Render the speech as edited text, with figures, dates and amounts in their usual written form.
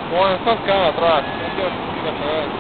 Como estás acá atrás, no quiero que sigas a ver.